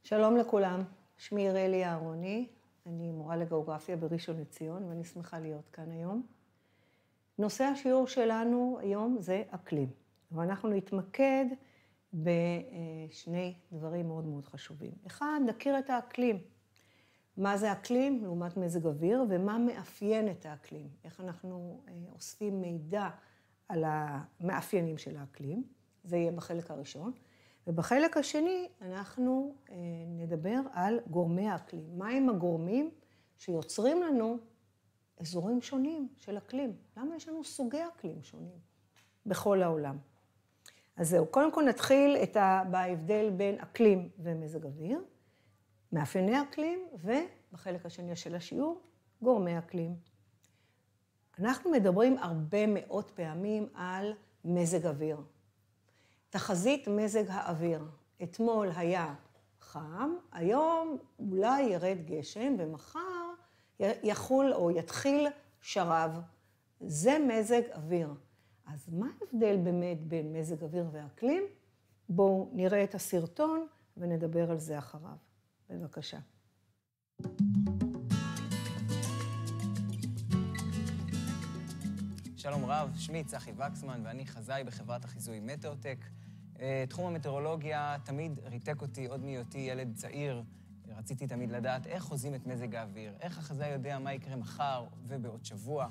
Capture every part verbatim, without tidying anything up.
שלום לכולם, שמי יראלי אהרוני, אני מורה לגיאוגרפיה בראשון לציון ואני שמחה להיות כאן היום. נושא השיעור שלנו היום זה אקלים, ואנחנו נתמקד בשני דברים מאוד מאוד חשובים. אחד, נכיר את האקלים. מה זה אקלים לעומת מזג אוויר ומה מאפיין את האקלים. איך אנחנו אוספים מידע על המאפיינים של האקלים, זה יהיה בחלק הראשון. ובחלק השני אנחנו נדבר על גורמי האקלים. מהם הגורמים שיוצרים לנו אזורים שונים של אקלים? למה יש לנו סוגי אקלים שונים בכל העולם? אז זהו, קודם כל נתחיל את ה... בהבדל בין אקלים ומזג אוויר, מאפייני אקלים, ובחלק השני של השיעור, גורמי אקלים. אנחנו מדברים הרבה מאוד פעמים על מזג אוויר. תחזית מזג האוויר. אתמול היה חם, היום אולי ירד גשם, ומחר יחול או יתחיל שרב. זה מזג אוויר. אז מה ההבדל באמת בין מזג אוויר ואקלים? בואו נראה את הסרטון ונדבר על זה אחריו. בבקשה. שלום רב, שמי צחי וקסמן ואני חזאי בחברת החיזוי מטאוטק. תחום המטאורולוגיה תמיד ריתק אותי עוד מהיותי ילד צעיר. רציתי תמיד לדעת איך חוזים את מזג האוויר, איך החזאי יודע מה יקרה מחר ובעוד שבוע.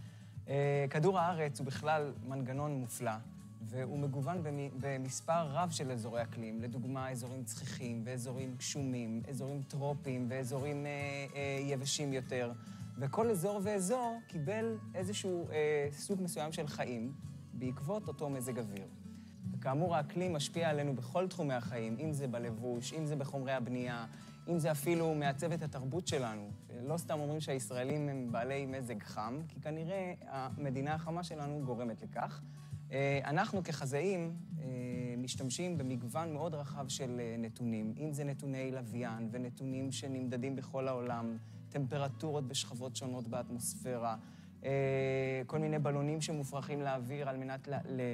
כדור הארץ הוא בכלל מנגנון מופלא, והוא מגוון במספר רב של אזורי אקלים, לדוגמה אזורים צחיחים ואזורים גשומים, אזורים טרופיים ואזורים יבשים יותר. וכל אזור ואזור קיבל איזשהו אה, סוג מסוים של חיים בעקבות אותו מזג אוויר. וכאמור, האקלים משפיע עלינו בכל תחומי החיים, אם זה בלבוש, אם זה בחומרי הבנייה, אם זה אפילו מעצב את התרבות שלנו. לא סתם אומרים שהישראלים הם בעלי מזג חם, כי כנראה המדינה החמה שלנו גורמת לכך. אה, אנחנו כחזאים אה, משתמשים במגוון מאוד רחב של נתונים, אם זה נתוני לוויין ונתונים שנמדדים בכל העולם, טמפרטורות בשכבות שונות באטמוספירה, כל מיני בלונים שמופרחים לאוויר על מנת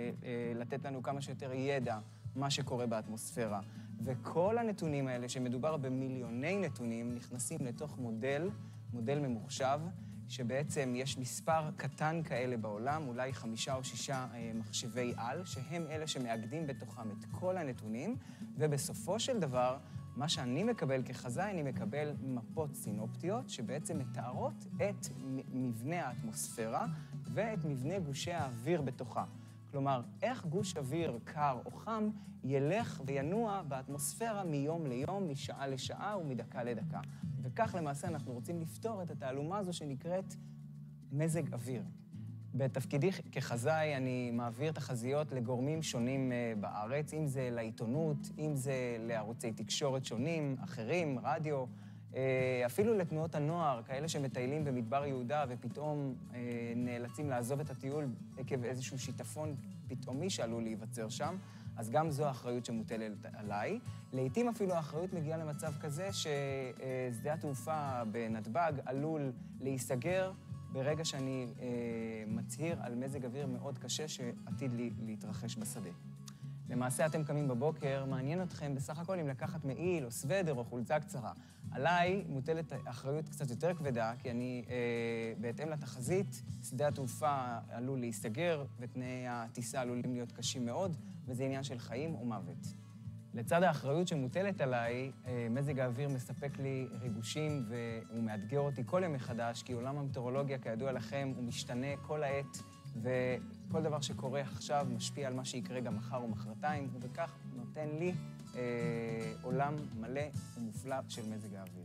לתת לנו כמה שיותר ידע מה שקורה באטמוספירה. וכל הנתונים האלה, שמדובר במיליוני נתונים, נכנסים לתוך מודל, מודל ממוחשב, שבעצם יש מספר קטן כאלה בעולם, אולי חמישה או שישה מחשבי על, שהם אלה שמאגדים בתוכם את כל הנתונים, ובסופו של דבר, מה שאני מקבל כחזאי, אני מקבל מפות סינופטיות, שבעצם מתארות את מבנה האטמוספירה ואת מבנה גושי האוויר בתוכה. כלומר, איך גוש אוויר קר או חם ילך וינוע באטמוספירה מיום ליום, משעה לשעה ומדקה לדקה. וכך למעשה אנחנו רוצים לפתור את התעלומה הזו שנקראת מזג אוויר. בתפקידי כחזאי אני מעביר תחזיות לגורמים שונים בארץ, אם זה לעיתונות, אם זה לערוצי תקשורת שונים, אחרים, רדיו, אפילו לתנועות הנוער, כאלה שמטיילים במדבר יהודה ופתאום נאלצים לעזוב את הטיול עקב איזשהו שיטפון פתאומי שעלול להיווצר שם, אז גם זו האחריות שמוטלת עליי. לעתים אפילו האחריות מגיעה למצב כזה ששדה התעופה בנתב"ג עלול להיסגר, ברגע שאני אה, מצהיר על מזג אוויר מאוד קשה שעתיד לי להתרחש בשדה. למעשה אתם קמים בבוקר, מעניין אתכם בסך הכל אם לקחת מעיל או סוודר או חולצה קצרה. עליי מוטלת אחריות קצת יותר כבדה, כי אני, אה, בהתאם לתחזית, שדה התעופה עלול להיסגר ותנאי הטיסה עלולים להיות קשים מאוד, וזה עניין של חיים או מוות. לצד האחריות שמוטלת עליי, מזג האוויר מספק לי ריגושים והוא מאתגר אותי כל יום מחדש, כי עולם המטאורולוגיה, כידוע לכם, הוא משתנה כל העת, וכל דבר שקורה עכשיו משפיע על מה שיקרה גם מחר ומחרתיים, ובכך נותן לי אה, עולם מלא ומופלא של מזג האוויר.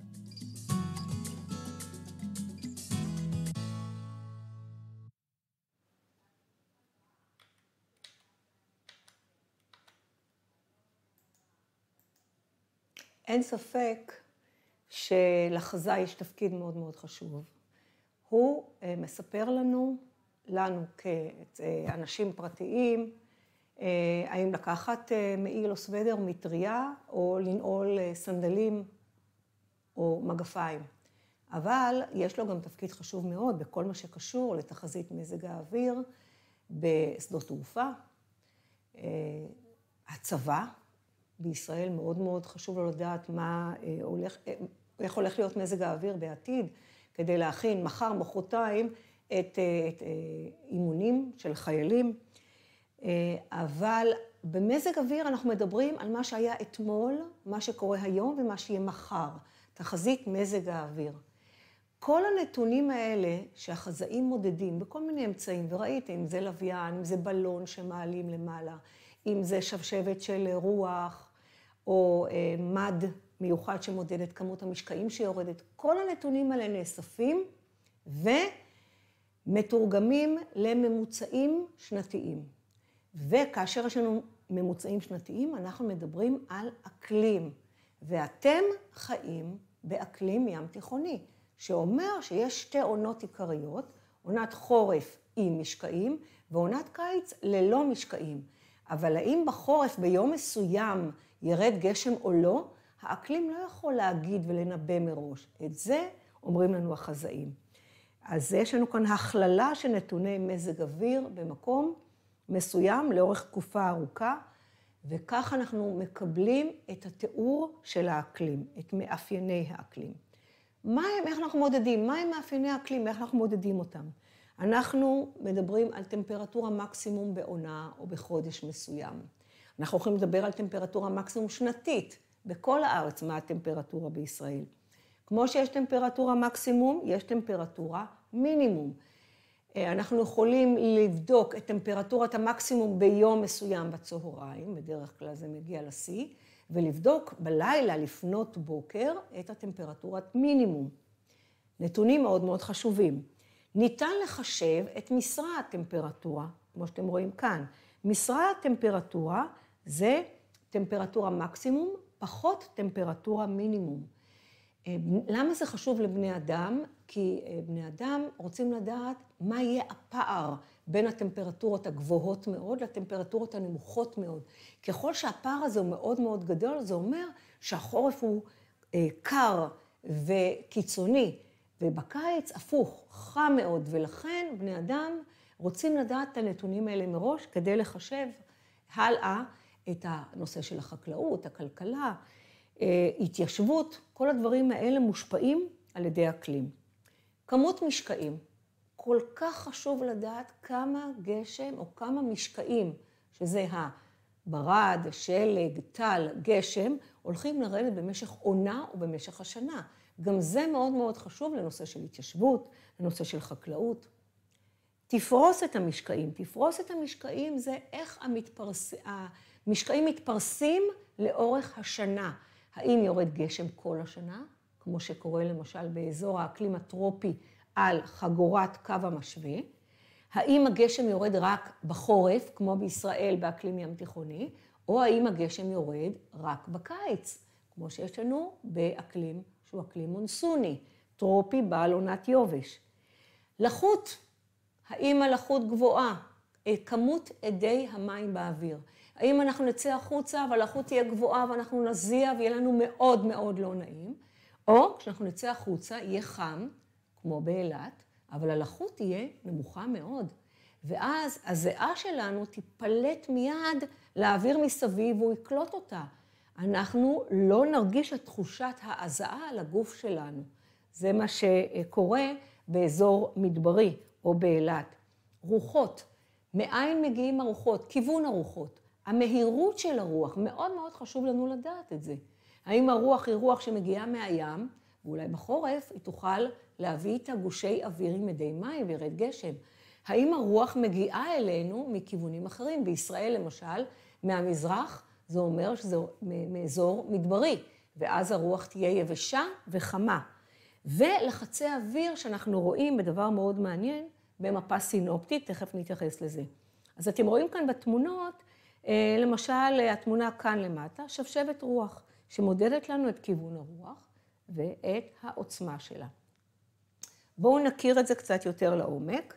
אין ספק שלחזאי יש תפקיד מאוד מאוד חשוב. הוא מספר לנו, לנו כאנשים פרטיים, האם לקחת מעיל או סוודר, מטריה, או לנעול סנדלים או מגפיים. אבל יש לו גם תפקיד חשוב מאוד בכל מה שקשור לתחזית מזג האוויר, בשדות תעופה, הצבא, בישראל מאוד מאוד חשוב לו לדעת מה הולך, איך הולך להיות מזג האוויר בעתיד, כדי להכין מחר, מחרתיים, את, את אימונים של חיילים. אבל במזג אוויר אנחנו מדברים על מה שהיה אתמול, מה שקורה היום ומה שיהיה מחר. תחזית מזג האוויר. כל הנתונים האלה שהחזאים מודדים בכל מיני אמצעים, וראיתם, אם זה לוויין, אם זה בלון שמעלים למעלה, אם זה שבשבת של רוח, או מד מיוחד שמודד את כמות המשקעים שיורדת, כל הנתונים האלה נאספים ומתורגמים לממוצעים שנתיים. וכאשר יש לנו ממוצעים שנתיים, אנחנו מדברים על אקלים. ואתם חיים באקלים ים תיכוני, שאומר שיש שתי עונות עיקריות, עונת חורף עם משקעים, ועונת קיץ ללא משקעים. אבל האם בחורף ביום מסוים ירד גשם או לא, האקלים לא יכול להגיד ולנבא מראש. את זה אומרים לנו החזאים. אז יש לנו כאן הכללה של נתוני מזג אוויר במקום מסוים לאורך תקופה ארוכה, וכך אנחנו מקבלים את התיאור של האקלים, את מאפייני האקלים. מה הם, איך אנחנו מודדים? מה הם מאפייני האקלים? איך אנחנו מודדים אותם? אנחנו מדברים על טמפרטורה מקסימום בעונה או בחודש מסוים. אנחנו יכולים לדבר על טמפרטורה מקסימום שנתית בכל הארץ, מה הטמפרטורה בישראל. כמו שיש טמפרטורה מקסימום, יש טמפרטורה מינימום. אנחנו יכולים לבדוק את טמפרטורת המקסימום ביום מסוים בצהריים, בדרך כלל זה מגיע לשיא, ולבדוק בלילה לפנות בוקר את הטמפרטורת מינימום. נתונים מאוד מאוד חשובים. ניתן לחשב את משרה הטמפרטורה, כמו שאתם רואים כאן. משרה הטמפרטורה זה טמפרטורה מקסימום פחות טמפרטורה מינימום. למה זה חשוב לבני אדם? כי בני אדם רוצים לדעת מה יהיה הפער בין הטמפרטורות הגבוהות מאוד לטמפרטורות הנמוכות מאוד. ככל שהפער הזה הוא מאוד מאוד גדול, זה אומר שהחורף הוא קר וקיצוני, ובקיץ הפוך, חם מאוד, ולכן בני אדם רוצים לדעת את הנתונים האלה מראש כדי לחשב הלאה את הנושא של החקלאות, הכלכלה, התיישבות, כל הדברים האלה מושפעים על ידי אקלים. כמות משקעים, כל כך חשוב לדעת כמה גשם או כמה משקעים, שזה הברד, שלג, טל, גשם, הולכים לרדת במשך עונה או במשך השנה. גם זה מאוד מאוד חשוב לנושא של התיישבות, לנושא של חקלאות. תפרוס את המשקעים. תפרוס את המשקעים זה איך המתפרס... המשקעים מתפרסים לאורך השנה. האם יורד גשם כל השנה, כמו שקורה למשל באזור האקלים הטרופי על חגורת קו המשווה? האם הגשם יורד רק בחורף, כמו בישראל באקלים ים תיכוני, או האם הגשם יורד רק בקיץ, כמו שיש לנו באקלים שהוא אקלים מונסוני, טרופי בעל עונת יובש? לחות, האם הלחות גבוהה? כמות אדי המים באוויר. האם אנחנו נצא החוצה והלחות תהיה גבוהה ואנחנו נזיע ויהיה לנו מאוד מאוד לא נעים, או כשאנחנו נצא החוצה יהיה חם, כמו באילת, אבל הלחות תהיה נמוכה מאוד. ואז הזיעה שלנו תיפלט מיד לאוויר מסביב והוא יקלוט אותה. אנחנו לא נרגיש את תחושת ההזעה על הגוף שלנו. זה מה שקורה באזור מדברי או באילת. רוחות, מאין מגיעים הרוחות? כיוון הרוחות. המהירות של הרוח, מאוד מאוד חשוב לנו לדעת את זה. האם הרוח היא רוח שמגיעה מהים, ואולי בחורף היא תוכל להביא איתה גושי אוויר עם מדי מים וירד גשם. האם הרוח מגיעה אלינו מכיוונים אחרים? בישראל למשל, מהמזרח, זה אומר שזה מאזור מדברי, ואז הרוח תהיה יבשה וחמה. ולחצי אוויר שאנחנו רואים בדבר מאוד מעניין, במפה סינופטית, תכף נתייחס לזה. אז אתם רואים כאן בתמונות, למשל התמונה כאן למטה, שבשבת רוח, שמודדת לנו את כיוון הרוח ואת העוצמה שלה. בואו נכיר את זה קצת יותר לעומק.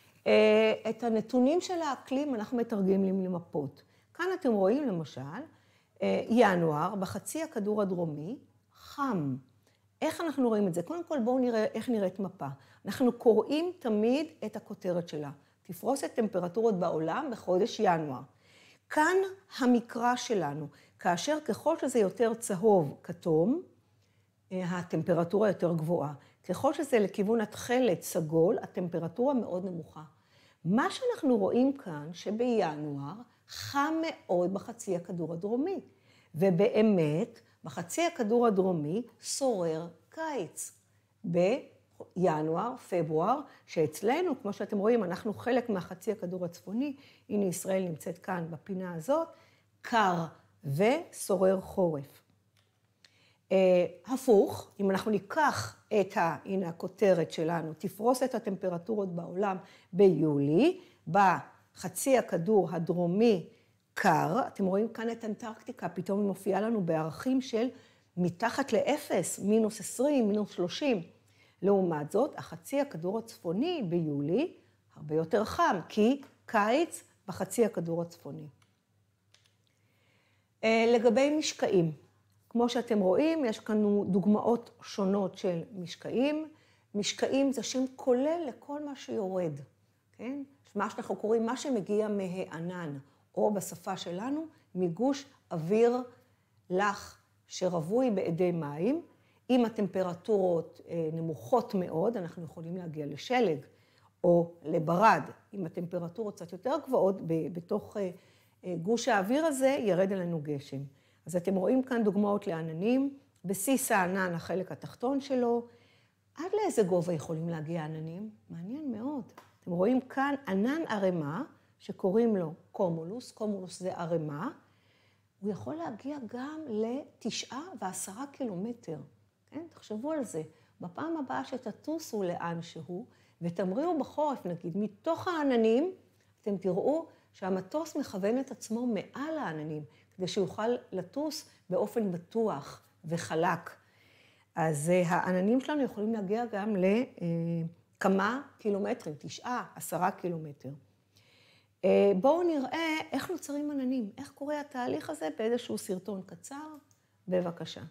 את הנתונים של האקלים אנחנו מתרגמים למפות. כאן אתם רואים למשל, ינואר, בחצי הכדור הדרומי, חם. איך אנחנו רואים את זה? קודם כל בואו נראה איך נראית מפה. אנחנו קוראים תמיד את הכותרת שלה. תפרוס את טמפרטורות בעולם בחודש ינואר. כאן המקרא שלנו, כאשר ככל שזה יותר צהוב כתום, הטמפרטורה יותר גבוהה. ככל שזה לכיוון התכלת סגול, הטמפרטורה מאוד נמוכה. מה שאנחנו רואים כאן, שבינואר חם מאוד בחצי הכדור הדרומי, ובאמת בחצי הכדור הדרומי שורר קיץ. בינואר, פברואר, שאצלנו, כמו שאתם רואים, אנחנו חלק מהחצי הכדור הצפוני, הנה ישראל נמצאת כאן בפינה הזאת, קר ושורר חורף. Uh, הפוך, אם אנחנו ניקח את ה... הנה הכותרת שלנו, תפרוס את הטמפרטורות בעולם ביולי, בחצי הכדור הדרומי קר, אתם רואים כאן את אנטרקטיקה, פתאום היא מופיעה לנו בערכים של מתחת לאפס, מינוס עשרים, מינוס שלושים. לעומת זאת, החצי הכדור הצפוני ביולי הרבה יותר חם, כי קיץ בחצי הכדור הצפוני. Uh, לגבי משקעים, כמו שאתם רואים, יש כאן דוגמאות שונות של משקעים. משקעים זה שם כולל לכל מה שיורד, כן? מה שאנחנו קוראים, מה שמגיע מהענן, או בשפה שלנו, מגוש אוויר לח שרווי באדי מים. אם הטמפרטורות נמוכות מאוד, אנחנו יכולים להגיע לשלג או לברד. אם הטמפרטורות קצת יותר גבוהות, בתוך גוש האוויר הזה ירד אלינו גשם. אז אתם רואים כאן דוגמאות לעננים, בסיס הענן, החלק התחתון שלו. עד לאיזה גובה יכולים להגיע עננים? מעניין מאוד. אתם רואים כאן ענן ערמה, שקוראים לו קומולוס, קומולוס זה ערמה, הוא יכול להגיע גם לתשעה ועשרה קילומטר. כן? תחשבו על זה. בפעם הבאה שתטוסו לאן שהוא, ותמריאו בחורף, נגיד, מתוך העננים, אתם תראו שהמטוס מכוון את עצמו מעל העננים, כדי שיוכל לטוס באופן בטוח וחלק. אז העננים שלנו יכולים להגיע גם לכמה קילומטרים, תשעה, עשרה קילומטר. בואו נראה איך נוצרים עננים, איך קורה התהליך הזה באיזשהו סרטון קצר. בבקשה.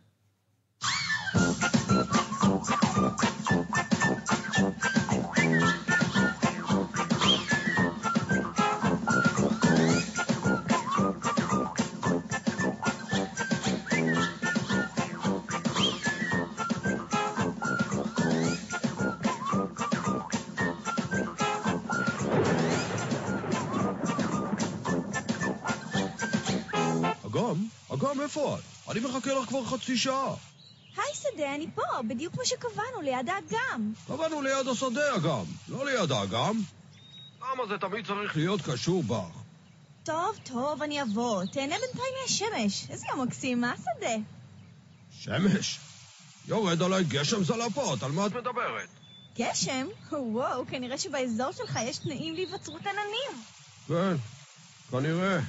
אגם, איפה את? אני מחכה לך כבר חצי שעה. היי שדה, אני פה, בדיוק כמו שקבענו, ליד האגם. קבענו ליד השדה, אגם, לא ליד האגם. למה זה תמיד צריך להיות קשור בך? טוב, טוב, אני אבוא. תהנה בינתיים מהשמש. איזה יום מקסים, מה שדה? שמש? יורד עליי גשם זלעפות, על מה את מדברת? גשם? וואו, כנראה שבאזור שלך יש תנאים להיווצרות עננים. כן, כנראה.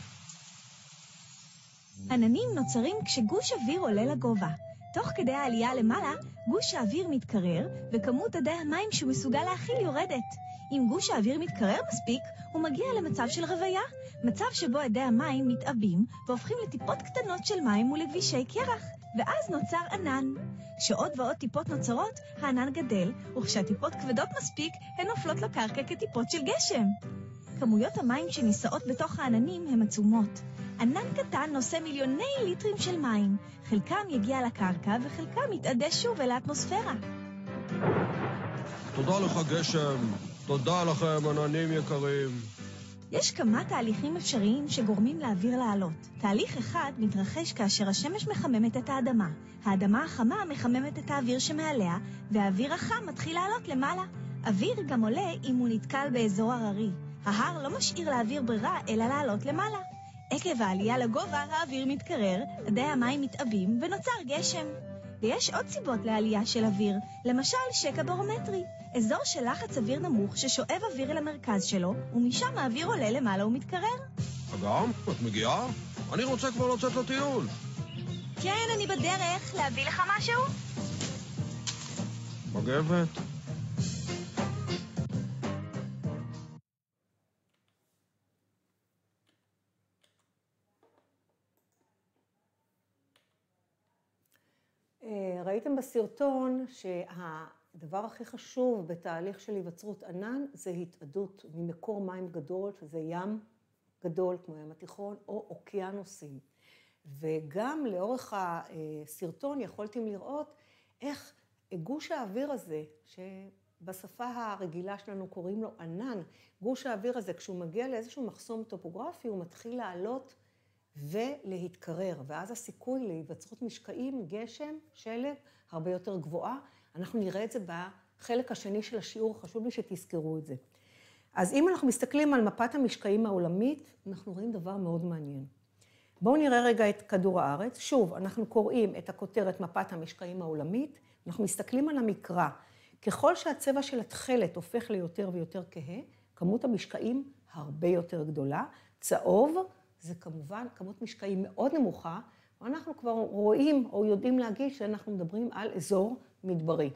עננים נוצרים כשגוש אוויר עולה לגובה. תוך כדי העלייה למעלה, גוש האוויר מתקרר, וכמות אדי המים שהוא מסוגל להכיל יורדת. אם גוש האוויר מתקרר מספיק, הוא מגיע למצב של רוויה, מצב שבו אדי המים מתעבים, והופכים לטיפות קטנות של מים ולגבישי קרח, ואז נוצר ענן. כשעוד ועוד טיפות נוצרות, הענן גדל, וכשהטיפות כבדות מספיק, הן נופלות לקרקע כטיפות של גשם. כמויות המים שנישאות בתוך העננים הן עצומות. ענן קטן נושא מיליוני ליטרים של מים. חלקם יגיע לקרקע וחלקם יתאדה שוב אל האטמוספירה. תודה לך גשם, תודה לכם עננים יקרים. יש כמה תהליכים אפשריים שגורמים לאוויר לעלות. תהליך אחד מתרחש כאשר השמש מחממת את האדמה. האדמה החמה מחממת את האוויר שמעליה, והאוויר החם מתחיל לעלות למעלה. אוויר גם עולה אם הוא נתקל באזור הררי. ההר לא משאיר לאוויר ברירה אלא לעלות למעלה. עקב העלייה לגובה האוויר מתקרר, אדי המים מתעבים ונוצר גשם. ויש עוד סיבות לעלייה של אוויר, למשל שקע ברומטרי, אזור של לחץ אוויר נמוך ששואב אוויר אל המרכז שלו, ומשם האוויר עולה למעלה ומתקרר. אגם, את מגיעה? אני רוצה כבר לצאת לטיול. כן, אני בדרך. להביא לך משהו? מגבת? ראיתם בסרטון שהדבר הכי חשוב בתהליך של היווצרות ענן זה התאדות ממקור מים גדול, שזה ים גדול כמו ים התיכון או אוקיינוסים. וגם לאורך הסרטון יכולתם לראות איך גוש האוויר הזה, שבשפה הרגילה שלנו קוראים לו ענן, גוש האוויר הזה, כשהוא מגיע לאיזשהו מחסום טופוגרפי, הוא מתחיל לעלות ולהתקרר, ואז הסיכוי להיווצרות משקעים, גשם, שלג, הרבה יותר גבוהה. אנחנו נראה את זה בחלק השני של השיעור, חשוב לי שתזכרו את זה. אז אם אנחנו מסתכלים על מפת המשקעים העולמית, אנחנו רואים דבר מאוד מעניין. בואו נראה רגע את כדור הארץ. שוב, אנחנו קוראים את הכותרת מפת המשקעים העולמית, אנחנו מסתכלים על המקרא. ככל שהצבע של התכלת הופך ליותר ויותר כהה, כמות המשקעים הרבה יותר גדולה. צהוב זה כמובן כמות משקעים מאוד נמוכה, ואנחנו כבר רואים או יודעים להגיד שאנחנו מדברים על אזור מדברי.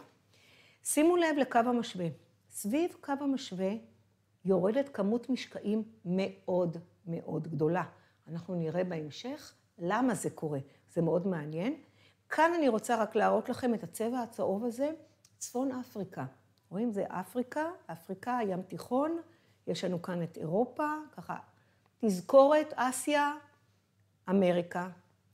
שימו לב לקו המשווה. סביב קו המשווה יורדת כמות משקעים מאוד מאוד גדולה. אנחנו נראה בהמשך למה זה קורה. זה מאוד מעניין. כאן אני רוצה רק להראות לכם את הצבע הצהוב הזה, צפון אפריקה. רואים? זה אפריקה, אפריקה, ים תיכון. יש לנו כאן את אירופה, ככה תזכורת, אסיה, אמריקה.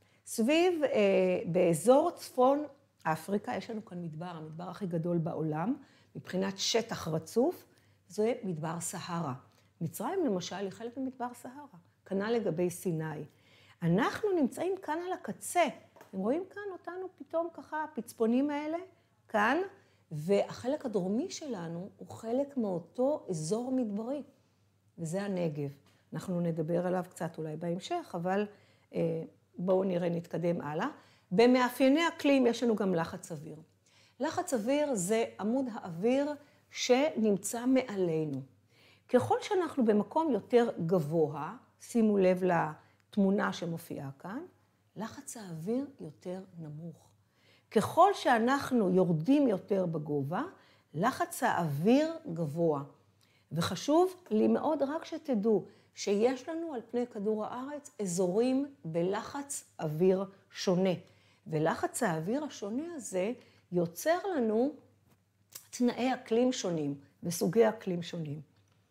סביב, אה, באזור צפון אפריקה, יש לנו כאן מדבר, המדבר הכי גדול בעולם, מבחינת שטח רצוף, זה מדבר סהרה. מצרים למשל היא חלק ממדבר סהרה, כנ"ל לגבי סיני. אנחנו נמצאים כאן על הקצה, אתם רואים כאן אותנו פתאום ככה, הפצפונים האלה, כאן, והחלק הדרומי שלנו הוא חלק מאותו אזור מדברי, וזה הנגב. אנחנו נדבר עליו קצת אולי בהמשך, אבל אה, בואו נראה, נתקדם הלאה. במאפייני אקלים יש לנו גם לחץ אוויר. לחץ אוויר זה עמוד האוויר שנמצא מעלינו. ככל שאנחנו במקום יותר גבוה, שימו לב לתמונה שמופיעה כאן, לחץ האוויר יותר נמוך. ככל שאנחנו יורדים יותר בגובה, לחץ האוויר גבוה. וחשוב לי מאוד רק שתדעו שיש לנו על פני כדור הארץ אזורים בלחץ אוויר שונה. ולחץ האוויר השונה הזה יוצר לנו תנאי אקלים שונים וסוגי אקלים שונים.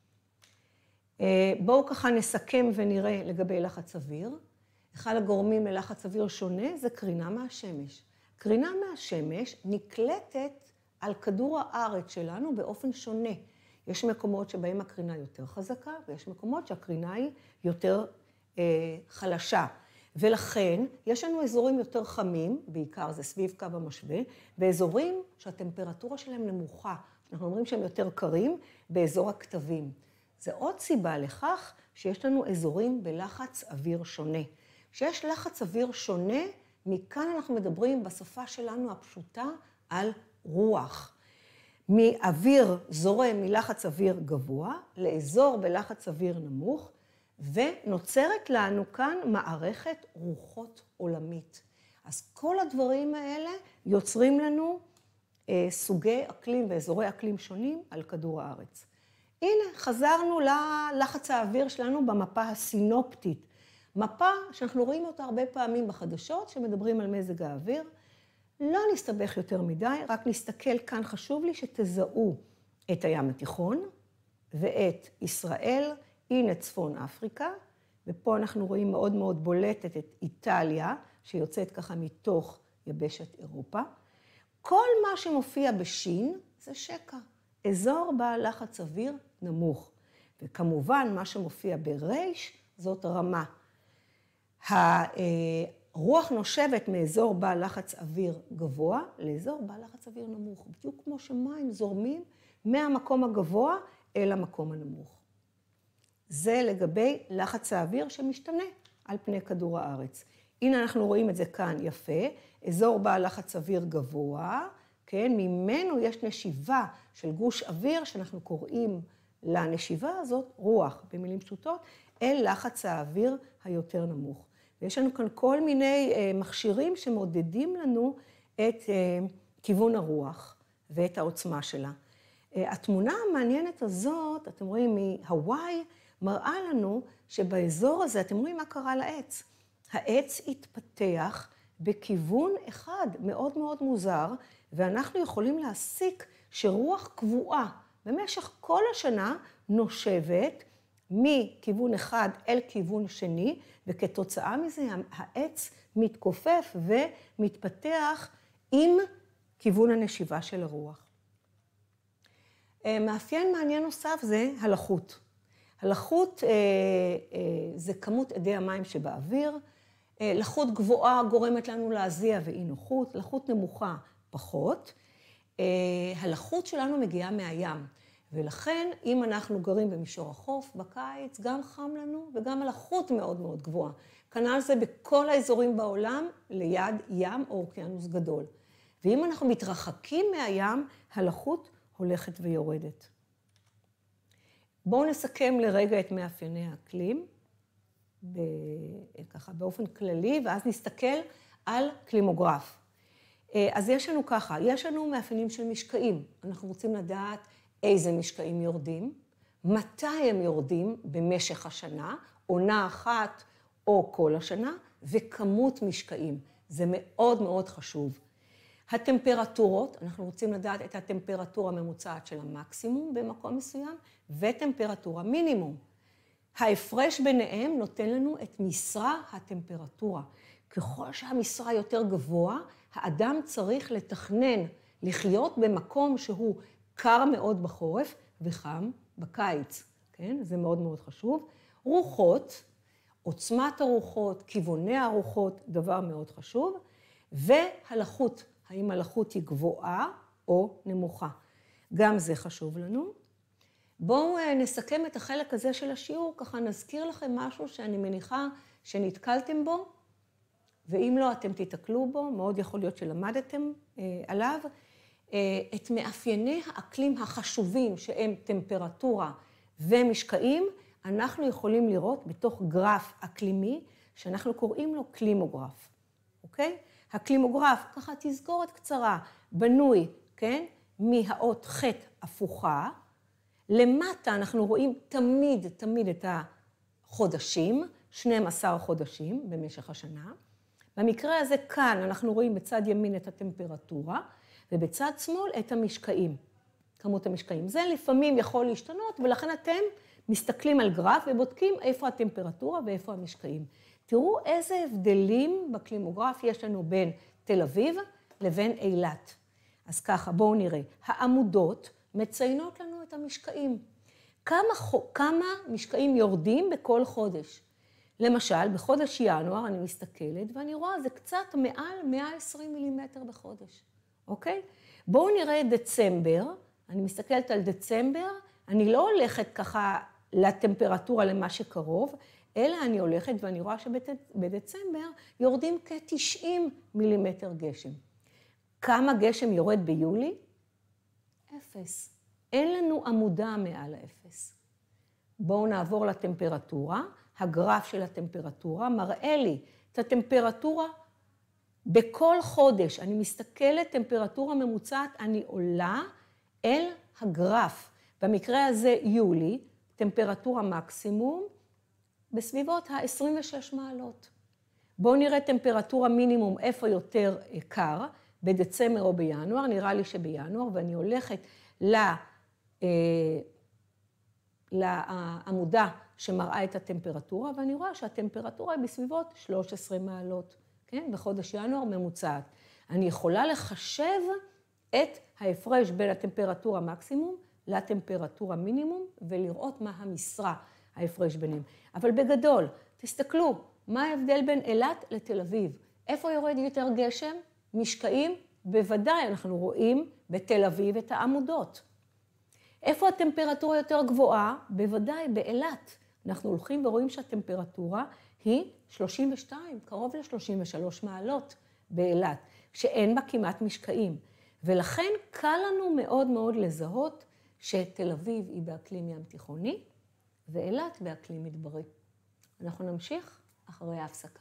בואו ככה נסכם ונראה לגבי לחץ אוויר. אחד הגורמים ללחץ אוויר שונה זה קרינה מהשמש. קרינה מהשמש נקלטת על כדור הארץ שלנו באופן שונה. יש מקומות שבהם הקרינה יותר חזקה, ויש מקומות שהקרינה היא יותר אה, חלשה. ולכן יש לנו אזורים יותר חמים, בעיקר זה סביב קו המשווה, באזורים שהטמפרטורה שלהם נמוכה, אנחנו אומרים שהם יותר קרים, באזור הכתבים. זה עוד סיבה לכך שיש לנו אזורים בלחץ אוויר שונה. כשיש לחץ אוויר שונה, מכאן אנחנו מדברים בשפה שלנו הפשוטה על רוח. מאוויר זורם מלחץ אוויר גבוה לאזור בלחץ אוויר נמוך, ונוצרת לנו כאן מערכת רוחות עולמית. אז כל הדברים האלה יוצרים לנו אה, סוגי אקלים ואזורי אקלים שונים על כדור הארץ. הנה, חזרנו ללחץ האוויר שלנו במפה הסינופטית. מפה שאנחנו רואים אותה הרבה פעמים בחדשות, שמדברים על מזג האוויר. לא נסתבך יותר מדי, רק נסתכל כאן, חשוב לי שתזהו את הים התיכון ואת ישראל, הנה צפון אפריקה, ופה אנחנו רואים מאוד מאוד בולטת את איטליה, שיוצאת ככה מתוך יבשת אירופה. כל מה שמופיע בשין זה שקע, אזור בעל לחץ אוויר נמוך. וכמובן, מה שמופיע ברייש זאת רמה. הרוח נושבת מאזור בעל לחץ אוויר גבוה לאזור בעל לחץ אוויר נמוך, בדיוק כמו שמים זורמים מהמקום הגבוה אל המקום הנמוך. זה לגבי לחץ האוויר שמשתנה על פני כדור הארץ. הנה אנחנו רואים את זה כאן יפה, אזור בעל לחץ אוויר גבוה, כן, ממנו יש נשיבה של גוש אוויר שאנחנו קוראים לנשיבה הזאת רוח, במילים פשוטות, אל לחץ האוויר היותר נמוך. ויש לנו כאן כל מיני מכשירים שמודדים לנו את כיוון הרוח ואת העוצמה שלה. התמונה המעניינת הזאת, אתם רואים מהוואי, מראה לנו שבאזור הזה, אתם רואים מה קרה לעץ. העץ התפתח בכיוון אחד מאוד מאוד מוזר, ואנחנו יכולים להסיק שרוח קבועה במשך כל השנה נושבת מכיוון אחד אל כיוון שני, וכתוצאה מזה העץ מתכופף ומתפתח עם כיוון הנשיבה של הרוח. מאפיין מעניין נוסף זה הלחות. הלחות זה כמות אדי המים שבאוויר. לחות גבוהה גורמת לנו להזיע ואי נוחות, לחות נמוכה פחות. הלחות שלנו מגיעה מהים, ולכן אם אנחנו גרים במישור החוף בקיץ, גם חם לנו וגם הלחות מאוד מאוד גבוהה. כנ"ל זה בכל האזורים בעולם ליד ים או אוקיינוס גדול. ואם אנחנו מתרחקים מהים, הלחות הולכת ויורדת. בואו נסכם לרגע את מאפייני האקלים, ככה באופן כללי, ואז נסתכל על קלימוגרף. אז יש לנו ככה, יש לנו מאפיינים של משקעים. אנחנו רוצים לדעת איזה משקעים יורדים, מתי הם יורדים במשך השנה, עונה אחת או כל השנה, וכמות משקעים. זה מאוד מאוד חשוב. הטמפרטורות, אנחנו רוצים לדעת את הטמפרטורה הממוצעת של המקסימום במקום מסוים, וטמפרטורה מינימום. ההפרש ביניהם נותן לנו את משרה הטמפרטורה. ככל שהמשרה יותר גבוה, האדם צריך לתכנן, לחיות במקום שהוא קר מאוד בחורף וחם בקיץ. כן? זה מאוד מאוד חשוב. רוחות, עוצמת הרוחות, כיווני הרוחות, דבר מאוד חשוב. והלחות, האם הלחות היא גבוהה או נמוכה. גם זה חשוב לנו. בואו נסכם את החלק הזה של השיעור, ככה נזכיר לכם משהו שאני מניחה שנתקלתם בו, ואם לא אתם תתקלו בו, מאוד יכול להיות שלמדתם אה, עליו, אה, את מאפייני האקלים החשובים שהם טמפרטורה ומשקעים, אנחנו יכולים לראות בתוך גרף אקלימי, שאנחנו קוראים לו קלימוגרף, אוקיי? הקלימוגרף, ככה תזכורת קצרה, בנוי, כן? מהאות ח' הפוכה, למטה אנחנו רואים תמיד, תמיד את החודשים, שנים עשר חודשים במשך השנה. במקרה הזה כאן אנחנו רואים בצד ימין את הטמפרטורה, ובצד שמאל את המשקעים, כמות המשקעים. זה לפעמים יכול להשתנות, ולכן אתם מסתכלים על גרף ובודקים איפה הטמפרטורה ואיפה המשקעים. תראו איזה הבדלים בקלימוגרף יש לנו בין תל אביב לבין אילת. אז ככה, בואו נראה. העמודות מציינות לנו את המשקעים. כמה, כמה משקעים יורדים בכל חודש? למשל, בחודש ינואר אני מסתכלת ואני רואה, זה קצת מעל מאה ועשרים מילימטר בחודש. אוקיי? בואו נראה את דצמבר. אני מסתכלת על דצמבר, אני לא הולכת ככה לטמפרטורה למה שקרוב, אלא אני הולכת ואני רואה שבדצמבר יורדים כ-תשעים מילימטר גשם. כמה גשם יורד ביולי? אפס. אין לנו עמודה מעל האפס. בואו נעבור לטמפרטורה. הגרף של הטמפרטורה מראה לי את הטמפרטורה בכל חודש. אני מסתכלת, טמפרטורה ממוצעת, אני עולה אל הגרף. במקרה הזה יולי, טמפרטורה מקסימום, בסביבות ה-עשרים ושש מעלות. בואו נראה טמפרטורה מינימום, איפה יותר קר, בדצמבר או בינואר, נראה לי שבינואר, ואני הולכת לעמודה שמראה את הטמפרטורה, ואני רואה שהטמפרטורה היא בסביבות שלוש עשרה מעלות, כן? בחודש ינואר ממוצעת. אני יכולה לחשב את ההפרש בין הטמפרטורה מקסימום לטמפרטורה מינימום, ולראות מה המשרה, ההפרש ביניהם. אבל בגדול, תסתכלו, מה ההבדל בין אילת לתל אביב? איפה יורד יותר גשם? משקעים? בוודאי אנחנו רואים בתל אביב את העמודות. איפה הטמפרטורה יותר גבוהה? בוודאי באילת. אנחנו הולכים ורואים שהטמפרטורה היא שלושים ושתיים, קרוב ל-שלושים ושלוש מעלות באילת, שאין בה כמעט משקעים. ולכן קל לנו מאוד מאוד לזהות שתל אביב היא באקלים ים תיכוני, ואילת באקלים מדברי. אנחנו נמשיך אחרי ההפסקה.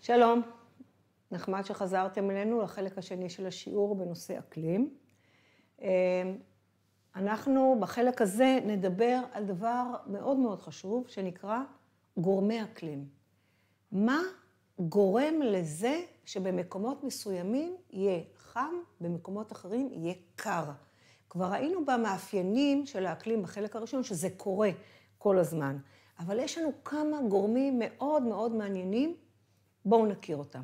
שלום, נחמד שחזרתם אלינו לחלק השני של השיעור בנושא אקלים. אנחנו בחלק הזה נדבר על דבר מאוד מאוד חשוב שנקרא גורמי אקלים. מה גורם לזה שבמקומות מסוימים יהיה חם, במקומות אחרים יהיה קר. כבר ראינו במאפיינים של האקלים בחלק הראשון שזה קורה כל הזמן. אבל יש לנו כמה גורמים מאוד מאוד מעניינים, בואו נכיר אותם.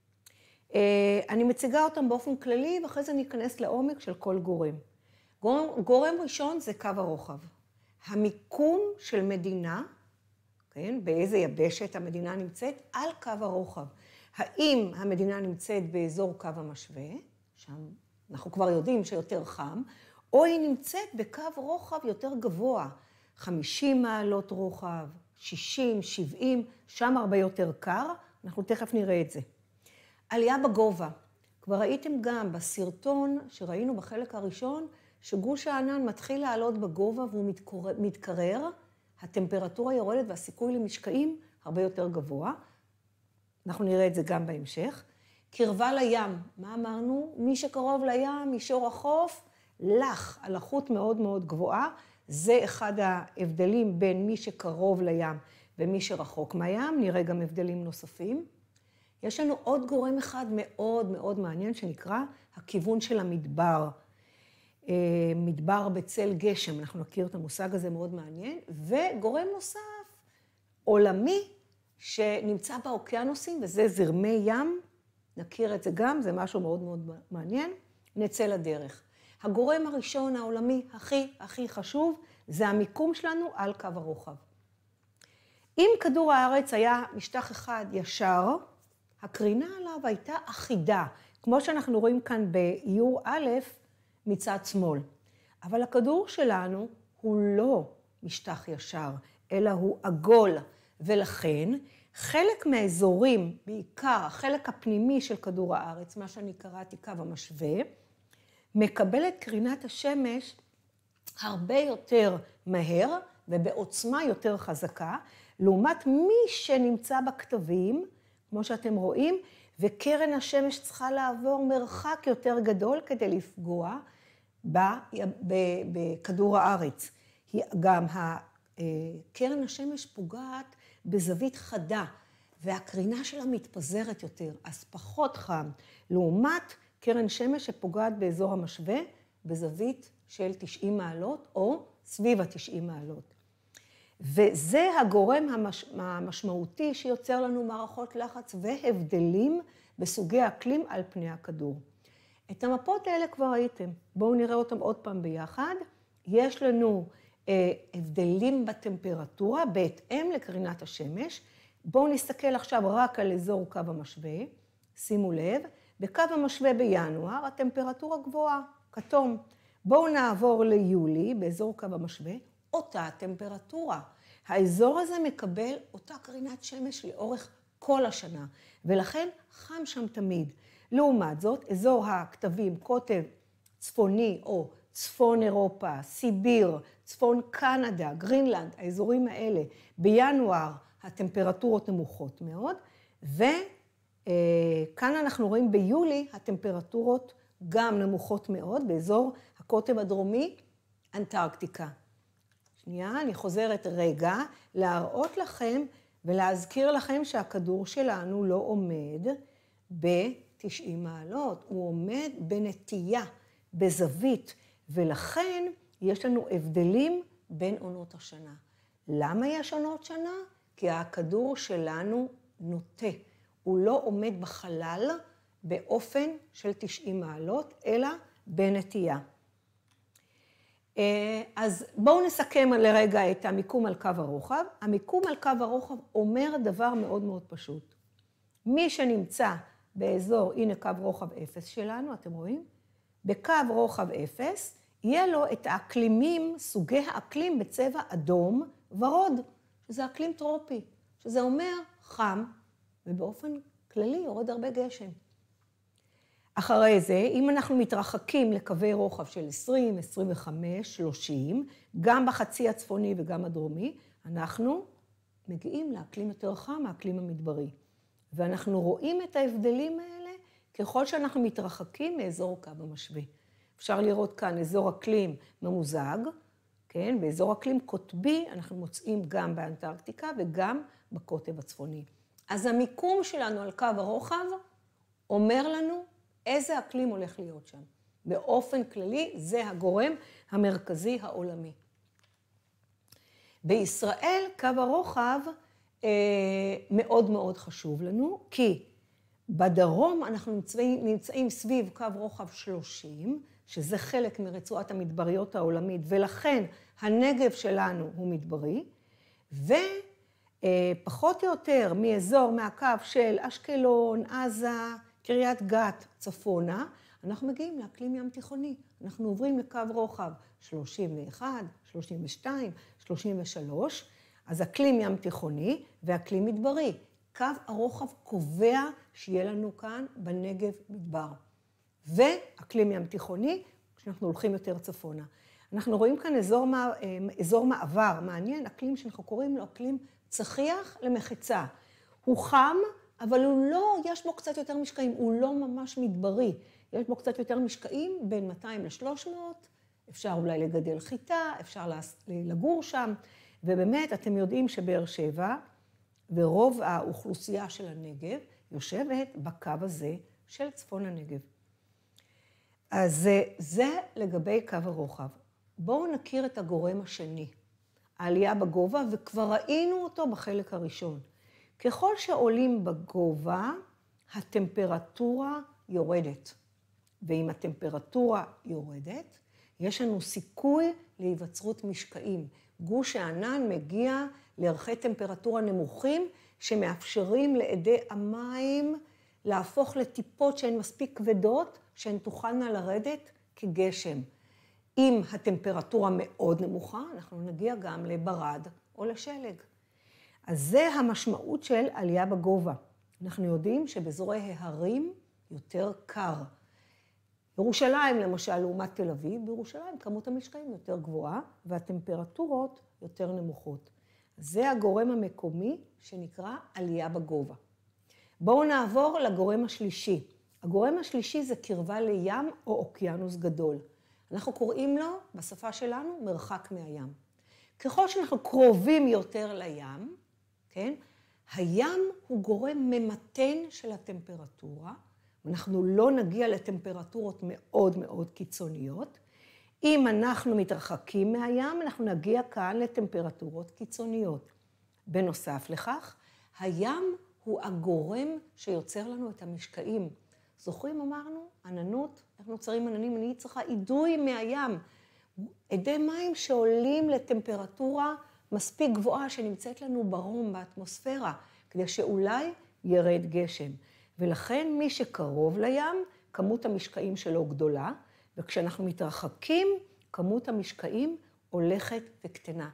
אני מציגה אותם באופן כללי ואחרי זה ניכנס לעומק של כל גורם. גורם, גורם ראשון זה קו הרוחב. המיקום של מדינה, כן, באיזה יבשת המדינה נמצאת, על קו הרוחב. האם המדינה נמצאת באזור קו המשווה, שם אנחנו כבר יודעים שיותר חם, או היא נמצאת בקו רוחב יותר גבוה, חמישים מעלות רוחב, שישים, שבעים, שם הרבה יותר קר, אנחנו תכף נראה את זה. עלייה בגובה, כבר ראיתם גם בסרטון שראינו בחלק הראשון, שגוש הענן מתחיל לעלות בגובה והוא מתקרר, מתקרר, הטמפרטורה יורדת והסיכוי למשקעים הרבה יותר גבוה. אנחנו נראה את זה גם בהמשך. קרבה לים, מה אמרנו? מי שקרוב לים, מישור החוף, לח, הלחות מאוד מאוד גבוהה. זה אחד ההבדלים בין מי שקרוב לים ומי שרחוק מהים. נראה גם הבדלים נוספים. יש לנו עוד גורם אחד מאוד מאוד מעניין שנקרא הכיוון של המדבר. מדבר בצל גשם, אנחנו נכיר את המושג הזה מאוד מעניין. וגורם נוסף, עולמי, שנמצא באוקיינוסים, וזה זרמי ים. נכיר את זה גם, זה משהו מאוד מאוד מעניין. נצא לדרך. הגורם הראשון העולמי הכי הכי חשוב, זה המיקום שלנו על קו הרוחב. אם כדור הארץ היה משטח אחד ישר, הקרינה עליו הייתה אחידה, כמו שאנחנו רואים כאן באיור א' מצד שמאל. אבל הכדור שלנו הוא לא משטח ישר, אלא הוא עגול, ולכן חלק מהאזורים, בעיקר החלק הפנימי של כדור הארץ, מה שאני קראתי קו המשווה, מקבלת קרינת השמש הרבה יותר מהר ובעוצמה יותר חזקה, לעומת מי שנמצא בכתבים, כמו שאתם רואים, וקרן השמש צריכה לעבור מרחק יותר גדול כדי לפגוע בכדור הארץ. גם קרן השמש פוגעת בזווית חדה, והקרינה שלה מתפזרת יותר, אז פחות חם, לעומת קרן שמש שפוגעת באזור המשווה, בזווית של תשעים מעלות, או סביב ה-תשעים מעלות. וזה הגורם המש... המשמעותי שיוצר לנו מערכות לחץ והבדלים בסוגי האקלים על פני הכדור. את המפות האלה כבר ראיתם, בואו נראה אותם עוד פעם ביחד. יש לנו אה, הבדלים בטמפרטורה בהתאם לקרינת השמש. בואו נסתכל עכשיו רק על אזור קו המשווה, שימו לב. בקו המשווה בינואר, הטמפרטורה גבוהה, כתום. בואו נעבור ליולי, באזור קו המשווה, אותה הטמפרטורה. האזור הזה מקבל אותה קרינת שמש לאורך כל השנה, ולכן חם שם תמיד. לעומת זאת, אזור הכתבים, קוטב צפוני או צפון אירופה, סיביר, צפון קנדה, גרינלנד, האזורים האלה, בינואר הטמפרטורות נמוכות מאוד, ו... כאן אנחנו רואים ביולי הטמפרטורות גם נמוכות מאוד, באזור הקוטב הדרומי, אנטארקטיקה. שנייה, אני חוזרת רגע להראות לכם ולהזכיר לכם שהכדור שלנו לא עומד ב-תשעים מעלות, הוא עומד בנטייה, בזווית, ולכן יש לנו הבדלים בין עונות השנה. למה יש עונות שנה? כי הכדור שלנו נוטה. הוא לא עומד בחלל באופן של תשעים מעלות, אלא בנטייה. אז בואו נסכם לרגע את המיקום על קו הרוחב. המיקום על קו הרוחב אומר דבר מאוד מאוד פשוט. מי שנמצא באזור, הנה קו רוחב אפס שלנו, אתם רואים? בקו רוחב אפס, יהיה לו את האקלימים, סוגי האקלים בצבע אדום ורוד, שזה אקלים טרופי, שזה אומר חם, ובאופן כללי יורד הרבה גשם. אחרי זה, אם אנחנו מתרחקים לקווי רוחב של עשרים, עשרים וחמש, שלושים, גם בחצי הצפוני וגם הדרומי, אנחנו מגיעים לאקלים יותר חם, האקלים המדברי. ואנחנו רואים את ההבדלים האלה ככל שאנחנו מתרחקים מאזור קו המשווה. אפשר לראות כאן אזור אקלים ממוזג, כן? באזור אקלים קוטבי אנחנו מוצאים גם באנטארקטיקה וגם בקוטב הצפוני. אז המיקום שלנו על קו הרוחב אומר לנו איזה אקלים הולך להיות שם. באופן כללי זה הגורם המרכזי העולמי. בישראל קו הרוחב אה, מאוד מאוד חשוב לנו, כי בדרום אנחנו נמצאים, נמצאים סביב קו רוחב שלושים, שזה חלק מרצועת המדבריות העולמית, ולכן הנגב שלנו הוא מדברי, ופחות או יותר מאזור, מהקו של אשקלון, עזה, קריית גת, צפונה, אנחנו מגיעים לאקלים ים תיכוני. אנחנו עוברים לקו רוחב שלושים ואחת, שלושים ושתיים, שלושים ושלוש, אז אקלים ים תיכוני ואקלים מדברי. קו הרוחב קובע שיהיה לנו כאן בנגב מדבר. ואקלים ים תיכוני, כשאנחנו הולכים יותר צפונה. אנחנו רואים כאן אזור, אזור מעבר, מעניין, אקלים שאנחנו קוראים לו אקלים צחיח למחיצה. הוא חם, אבל הוא לא, יש בו קצת יותר משקעים, הוא לא ממש מדברי. יש בו קצת יותר משקעים, בין מאתיים לשלוש מאות, אפשר אולי לגדל חיטה, אפשר לגור שם, ובאמת אתם יודעים שבאר שבע, ורוב האוכלוסייה של הנגב, יושבת בקו הזה של צפון הנגב. אז זה לגבי קו הרוחב. בואו נכיר את הגורם השני, העלייה בגובה, וכבר ראינו אותו בחלק הראשון. ככל שעולים בגובה, הטמפרטורה יורדת. ואם הטמפרטורה יורדת, יש לנו סיכוי להיווצרות משקעים. גוש הענן מגיע לערכי טמפרטורה נמוכים, שמאפשרים לעדי המים להפוך לטיפות שהן מספיק כבדות, שהן תוכלנה לרדת כגשם. אם הטמפרטורה מאוד נמוכה, אנחנו נגיע גם לברד או לשלג. אז זה המשמעות של עלייה בגובה. אנחנו יודעים שבאזורי ההרים יותר קר. בירושלים, למשל, לעומת תל אביב, בירושלים כמות המשקעים יותר גבוהה, והטמפרטורות יותר נמוכות. זה הגורם המקומי שנקרא עלייה בגובה. בואו נעבור לגורם השלישי. הגורם השלישי זה קרבה לים או אוקיינוס גדול. אנחנו קוראים לו, בשפה שלנו, מרחק מהים. ככל שאנחנו קרובים יותר לים, כן, הים הוא גורם ממתן של הטמפרטורה, אנחנו לא נגיע לטמפרטורות מאוד מאוד קיצוניות. אם אנחנו מתרחקים מהים, אנחנו נגיע כאן לטמפרטורות קיצוניות. בנוסף לכך, הים הוא הגורם שיוצר לנו את המשקעים. זוכרים, אמרנו, עננות, איך נוצרים עננים? אני צריכה אידוי מהים. עדי מים שעולים לטמפרטורה מספיק גבוהה שנמצאת לנו ברום באטמוספירה, כדי שאולי ירד גשם. ולכן מי שקרוב לים, כמות המשקעים שלו גדולה, וכשאנחנו מתרחקים, כמות המשקעים הולכת וקטנה.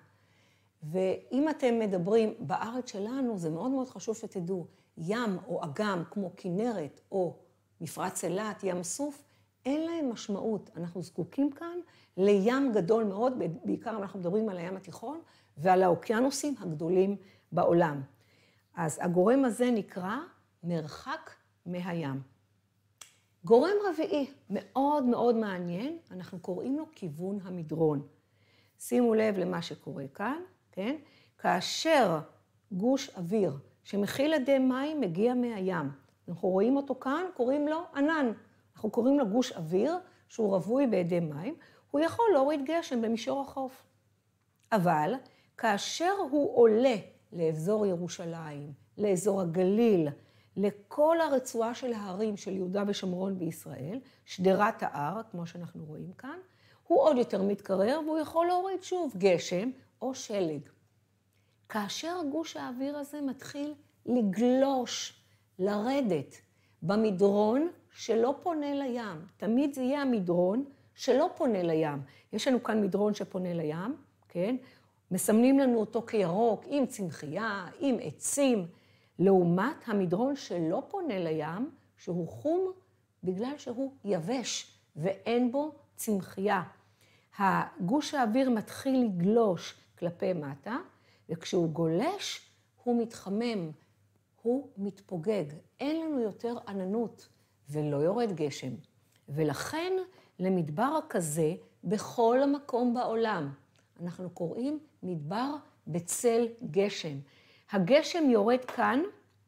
ואם אתם מדברים בארץ שלנו, זה מאוד מאוד חשוב שתדעו, ים או אגם כמו כנרת או מפרץ אילת, ים סוף, אין להם משמעות. אנחנו זקוקים כאן לים גדול מאוד, בעיקר אנחנו מדברים על הים התיכון ועל האוקיינוסים הגדולים בעולם. אז הגורם הזה נקרא מרחק מהים. גורם רביעי, מאוד מאוד מעניין, אנחנו קוראים לו כיוון המדרון. שימו לב למה שקורה כאן, כן? כאשר גוש אוויר שמכיל אדי מים מגיע מהים, אנחנו רואים אותו כאן, קוראים לו ענן. אנחנו קוראים לו גוש אוויר שהוא רווי באדי מים, הוא יכול להוריד גשם במישור החוף. אבל כאשר הוא עולה לאזור ירושלים, לאזור הגליל, לכל הרצועה של ההרים של יהודה ושומרון בישראל, שדרת ההר, כמו שאנחנו רואים כאן, הוא עוד יותר מתקרר והוא יכול להוריד שוב גשם או שלג. כאשר גוש האוויר הזה מתחיל לגלוש, לרדת במדרון שלא פונה לים, תמיד זה יהיה המדרון שלא פונה לים. יש לנו כאן מדרון שפונה לים, כן? מסמנים לנו אותו כירוק, עם צמחייה, עם עצים, לעומת המדרון שלא פונה לים, שהוא חום בגלל שהוא יבש ואין בו צמחייה. הגוש האוויר מתחיל לגלוש כלפי מטה, וכשהוא גולש הוא מתחמם, הוא מתפוגג. אין לנו יותר עננות ולא יורד גשם. ולכן למדבר כזה בכל המקום בעולם אנחנו קוראים מדבר בצל גשם. הגשם יורד כאן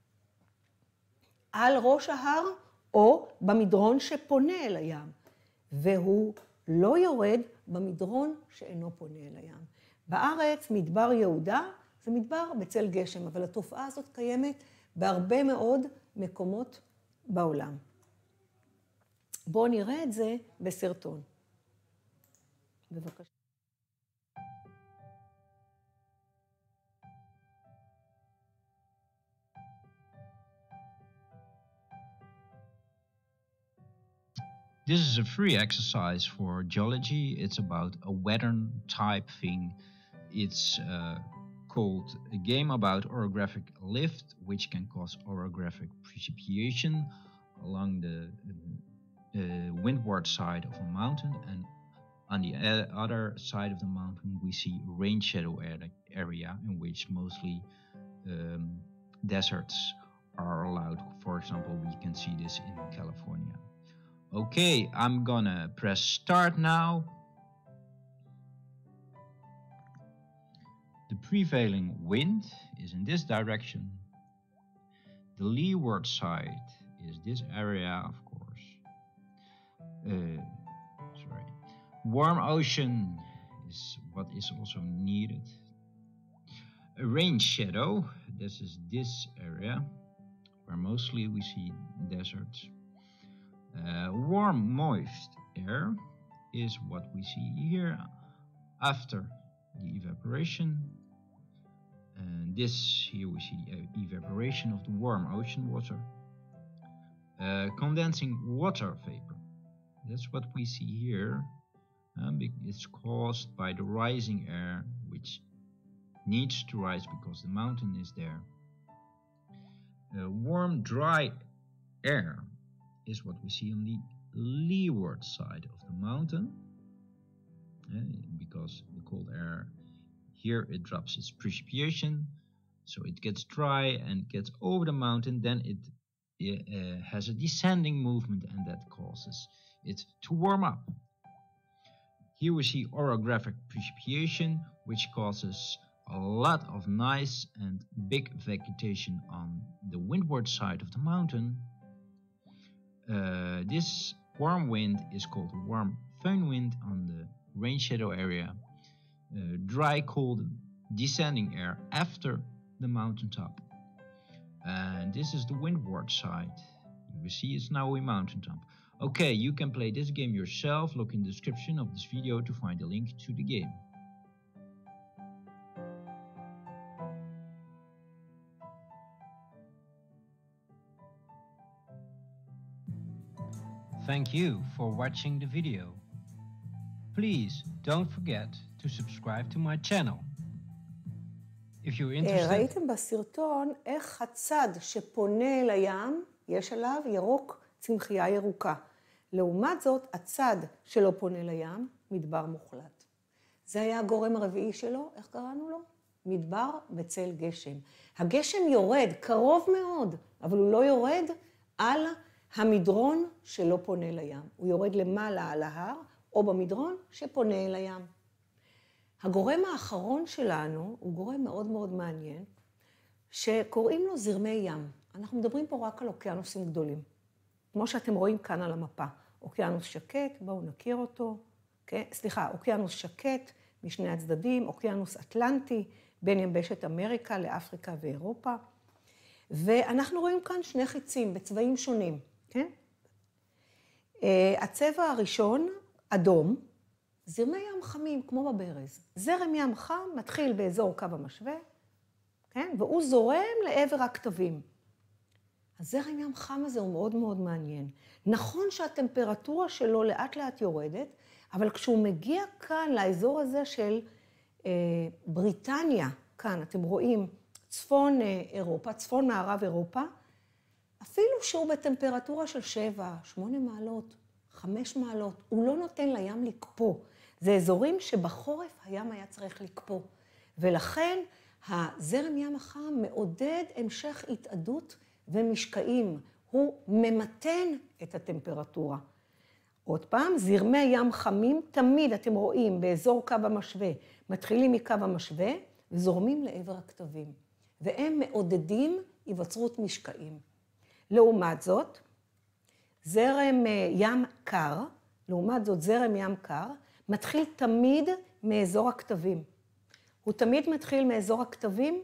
על ראש ההר או במדרון שפונה אל הים, והוא לא יורד במדרון שאינו פונה אל הים. בארץ מדבר יהודה זה מדבר בצל גשם, אבל התופעה הזאת קיימת בהרבה מאוד מקומות בעולם. בואו נראה את זה בסרטון. בבקשה. This is a free exercise for geology. It's about a weather type thing. It's uh, called a game about orographic lift, which can cause orographic precipitation along the uh, windward side of a mountain. And on the other side of the mountain, we see a rain shadow area in which mostly um, deserts are allowed. For example, we can see this in California. Okay, I'm gonna press start now. The prevailing wind is in this direction. The leeward side is this area, of course. Uh, sorry. Warm ocean is what is also needed. A rain shadow, this is this area, where mostly we see deserts. Uh, warm, moist air is what we see here after the evaporation. And this, here we see uh, evaporation of the warm ocean water. Uh, condensing water vapor. That's what we see here. Um, it's caused by the rising air, which needs to rise because the mountain is there. Uh, warm, dry air is what we see on the leeward side of the mountain, uh, because the cold air here, it drops its precipitation, so it gets dry and gets over the mountain. Then it uh, has a descending movement, and that causes it to warm up. Here we see orographic precipitation, which causes a lot of nice and big vegetation on the windward side of the mountain. Uh, this warm wind is called warm föhn wind on the rain shadow area. Uh, dry, cold, descending air after the mountaintop. And this is the windward side. You will see it's now a mountaintop. Okay, you can play this game yourself. Look in the description of this video to find a link to the game. Thank you for watching the video. Please don't forget to subscribe to my channel. If you're interested... ראיתם בסרטון איך הצד שפונה אל הים, יש עליו ירוק, צמחייה ירוקה. לעומת זאת, הצד שלא פונה לים, מדבר מוחלט. זה היה הגורם הרביעי שלו, איך קראנו לו? מדבר בצל גשם. הגשם יורד קרוב מאוד, אבל הוא לא יורד על המדרון שלא פונה לים. הוא יורד למעלה על ההר, או במדרון שפונה אל הים. הגורם האחרון שלנו הוא גורם מאוד מאוד מעניין, שקוראים לו זרמי ים. אנחנו מדברים פה רק על אוקיינוסים גדולים. כמו שאתם רואים כאן על המפה. אוקיינוס שקט, בואו נכיר אותו. כן? סליחה, אוקיינוס שקט משני הצדדים, אוקיינוס אטלנטי, בין יבשת אמריקה לאפריקה ואירופה. ואנחנו רואים כאן שני חיצים בצבעים שונים. כן? הצבע הראשון, אדום, זרמי ים חמים, כמו בברז. זרם ים חם מתחיל באזור קו המשווה, כן? והוא זורם לעבר הכתבים. הזרם ים חם הזה הוא מאוד מאוד מעניין. נכון שהטמפרטורה שלו לאט לאט יורדת, אבל כשהוא מגיע כאן לאזור הזה של אה, בריטניה, כאן אתם רואים צפון אה, אירופה, צפון מערב אירופה, אפילו שהוא בטמפרטורה של שבע, שמונה מעלות, חמש מעלות, הוא לא נותן לים לקפוא. זה אזורים שבחורף הים היה צריך לקפוא. ולכן הזרם ים החם מעודד המשך התאדות ומשקעים. הוא ממתן את הטמפרטורה. עוד פעם, זרמי ים חמים תמיד, אתם רואים, באזור קו המשווה, מתחילים מקו המשווה וזורמים לעבר הכתבים. והם מעודדים היווצרות משקעים. לעומת זאת, זרם ים קר, לעומת זאת זרם ים קר, מתחיל תמיד מאזור הכתבים. הוא תמיד מתחיל מאזור הכתבים,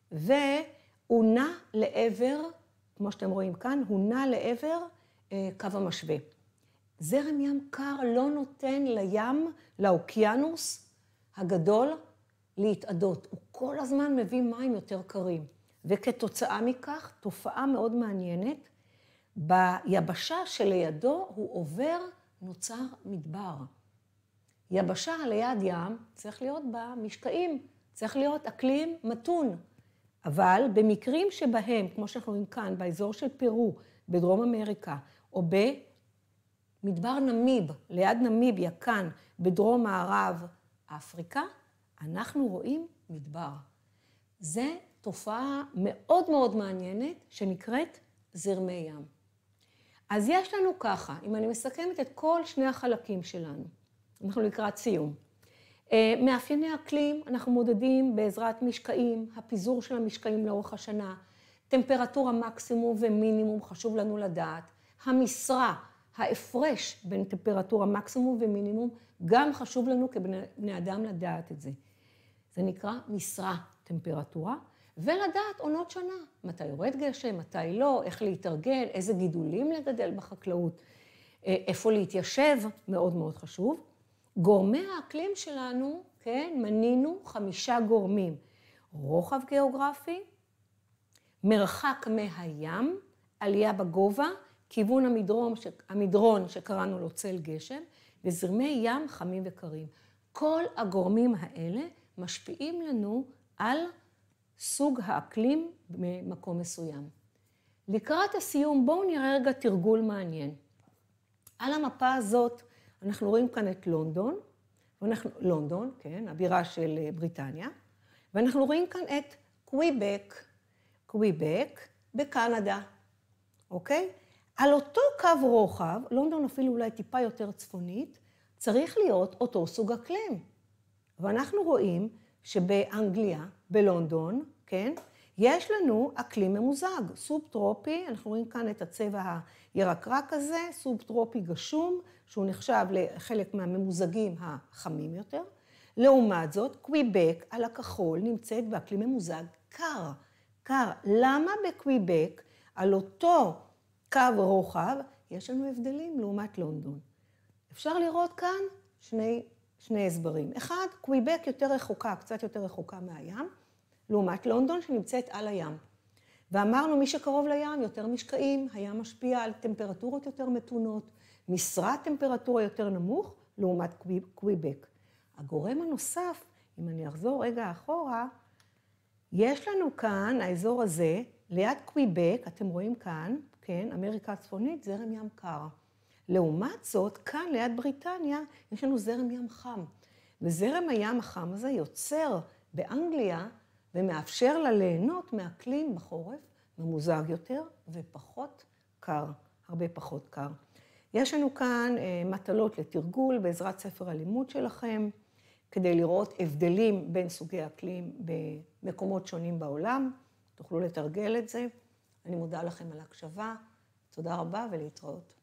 והוא נע לעבר, כמו שאתם רואים כאן, הוא נע לעבר אה, קו המשווה. זרם ים קר לא נותן לים, לאוקיינוס הגדול, להתאדות. הוא כל הזמן מביא מים יותר קרים. וכתוצאה מכך, תופעה מאוד מעניינת, ביבשה שלידו הוא עובר, נוצר מדבר. יבשה ליד ים צריך להיות בה משקעים, צריך להיות אקלים מתון. אבל במקרים שבהם, כמו שאנחנו רואים כאן, באזור של פרו, בדרום אמריקה, או במדבר נמיב, ליד נמיביה, כאן, בדרום מערב אפריקה, אנחנו רואים מדבר. זה תופעה מאוד מאוד מעניינת שנקראת זרמי ים. אז יש לנו ככה, אם אני מסכמת את כל שני החלקים שלנו, אנחנו לקראת סיום. מאפייני אקלים, אנחנו מודדים בעזרת משקעים, הפיזור של המשקעים לאורך השנה, טמפרטורה מקסימום ומינימום, חשוב לנו לדעת, המשרה, ההפרש בין טמפרטורה מקסימום ומינימום, גם חשוב לנו כבני אדם לדעת את זה. זה נקרא משרה טמפרטורה, ולדעת עונות שנה, מתי יורד גשם, מתי לא, איך להתארגן, איזה גידולים לגדל בחקלאות, איפה להתיישב, מאוד מאוד חשוב. גורמי האקלים שלנו, כן, מנינו חמישה גורמים. רוחב גיאוגרפי, מרחק מהים, עלייה בגובה, כיוון המדרון, המדרון שקראנו לו צל גשם, וזרמי ים חמים וקרים. כל הגורמים האלה משפיעים לנו על סוג האקלים במקום מסוים. לקראת הסיום, בואו נראה רגע תרגול מעניין. על המפה הזאת אנחנו רואים כאן את לונדון, ואנחנו, לונדון, כן, הבירה של בריטניה, ואנחנו רואים כאן את קוויבק, קוויבק בקנדה, אוקיי? על אותו קו רוחב, לונדון אפילו אולי טיפה יותר צפונית, צריך להיות אותו סוג אקלים. ואנחנו רואים שבאנגליה, בלונדון, כן, יש לנו אקלים ממוזג, סוב-טרופי, אנחנו רואים כאן את הצבע הירקרק הזה, סוב-טרופי גשום, שהוא נחשב לחלק מהממוזגים החמים יותר. לעומת זאת, קוויבק על הכחול נמצאת באקלים ממוזג קר. קר. למה בקוויבק, על אותו קו רוחב, יש לנו הבדלים לעומת לונדון? אפשר לראות כאן שני, שני הסברים. אחד, קוויבק יותר רחוקה, קצת יותר רחוקה מהים, לעומת לונדון שנמצאת על הים. ואמרנו, מי שקרוב לים יותר משקעים, הים משפיע על טמפרטורות יותר מתונות, משרת טמפרטורה יותר נמוך, לעומת קוויבק. הגורם הנוסף, אם אני אחזור רגע אחורה, יש לנו כאן, האזור הזה, ליד קוויבק, אתם רואים כאן, כן, אמריקה הצפונית, זרם ים קר. לעומת זאת, כאן ליד בריטניה, יש לנו זרם ים חם. וזרם הים החם הזה יוצר באנגליה, ומאפשר לה ליהנות מאקלים בחורף, ממוזג יותר ופחות קר, הרבה פחות קר. יש לנו כאן מטלות לתרגול בעזרת ספר הלימוד שלכם, כדי לראות הבדלים בין סוגי אקלים במקומות שונים בעולם. תוכלו לתרגל את זה. אני מודה לכם על ההקשבה. תודה רבה ולהתראות.